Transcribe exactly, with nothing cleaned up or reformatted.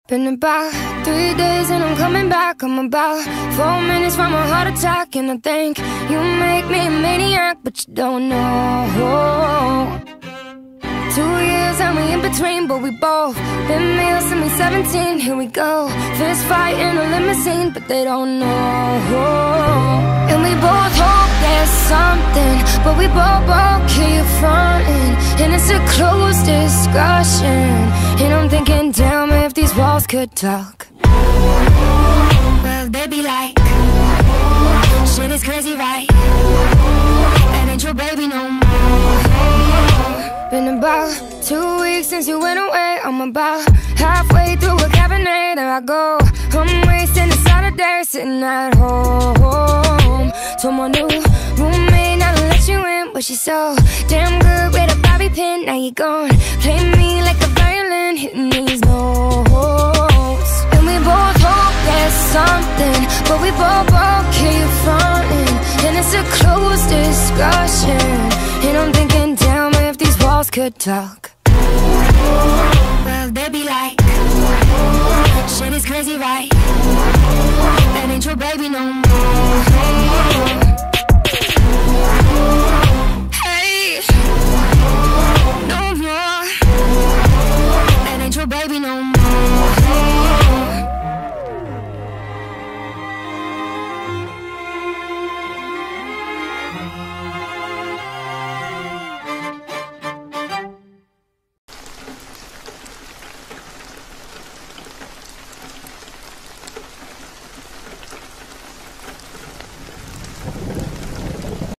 Been about three days and I'm coming back. I'm about four minutes from a heart attack, and I think you make me a maniac, but you don't know. Two years and we in between, but we both been male since we seventeen. Here we go, fist fight in a limousine, but they don't know. And we both hope there's something, but we both, both keep fronting, and it's a closed discussion. And I'm thinking, damn, if these walls could talk, well, they'd be like, shit is crazy, right? That ain't your baby no more. Been about two weeks since you went away. I'm about halfway through a Cabernet. There I go, I'm wasting a Saturday sitting at home. Told my new roommate not to let you in, but she's so damn good with a bobby pin. Now you gone, play me like a violin, hitting these notes. And we both hope there's something, but we both, both keep fronting, and it's a closed discussion. And I'm thinking, damn, if these walls could talk, well, they'd be like, shit is crazy, right? That ain't your baby no more.